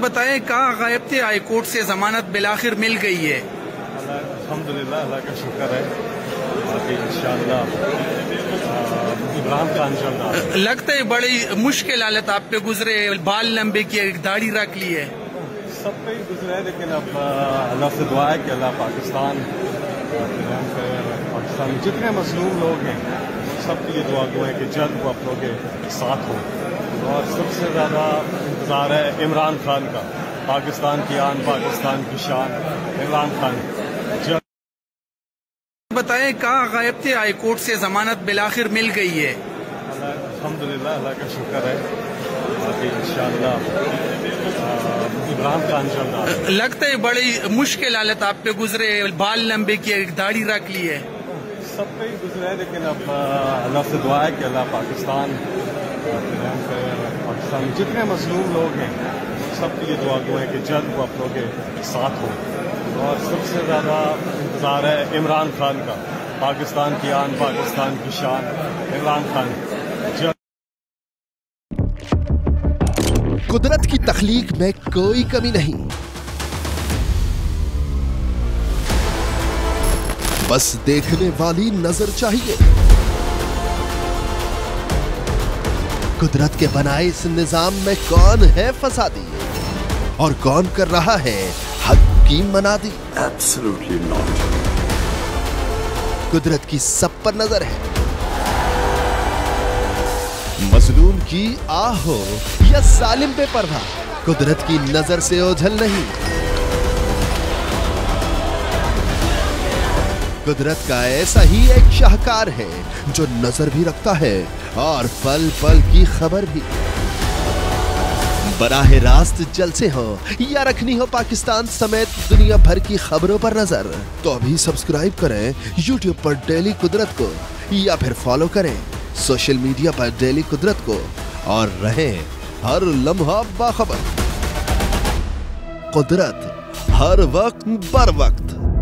बताएं, कहाँ गायब थे? हाई कोर्ट से जमानत बिलाखिर मिल गई है। अल्हम्दुलिल्लाह, अल्लाह का शुक्र है। बाकी इंशाअल्लाह इमरान खान चल रहा है। लगता है बड़ी मुश्किल हालत आप पे गुजरे, बाल लंबे किए, दाढ़ी रख ली है। सब पे ही गुजरा है, लेकिन अब अल्लाह से दुआ है कि अल्लाह पाकिस्तान में जितने मजलूम लोग हैं सबके लिए दुआ है कि जल्द वो अपनों के साथ हो। और सबसे ज़्यादा इंतज़ार है इमरान खान का, पाकिस्तान की आन, पाकिस्तान की शान, इमरान खान। बताएं, कहाँ गायब थे? हाई कोर्ट से जमानत बिलाखिर मिल गई है। अल्हम्दुलिल्लाह, अल्लाह का शुक्र है। बाकी इंशाअल्लाह इमरान खान चल रहा है। लगता है बड़ी मुश्किल हालत आप पे गुजरे, बाल लंबे किए, दाढ़ी रख ली है। सब पे ही गुजरा है, लेकिन अब अल्लाह से दुआ है कि अल्लाह पाकिस्तान में जितने मजलूम लोग हैं सबके लिए दुआ है कि जल्द वो अपनों के साथ हो। और सबसे ज़्यादा इंतज़ार है इमरान खान का, पाकिस्तान की आन, पाकिस्तान की शान, इमरान खान। कुदरत की तख्लीक में कोई कमी नहीं, बस देखने वाली नजर चाहिए। कुदरत के बनाए इस निजाम में कौन है फसादी और कौन कर रहा है हक की मनादी? Absolutely not. कुदरत की सब पर नजर है, मजलूम की आह हो या जालिम पे परवाह, कुदरत की नजर से ओझल नहीं। कुदरत का ऐसा ही एक शाहकार है जो नजर भी रखता है और पल पल की खबर भी। बराह रास्त जलसे हो या रखनी हो पाकिस्तान समेत दुनिया भर की खबरों पर नजर, तो अभी सब्सक्राइब करें YouTube पर डेली कुदरत को, या फिर फॉलो करें सोशल मीडिया पर डेली कुदरत को, और रहें हर लम्हा बाखबर। कुदरत हर वक्त बर वक्त।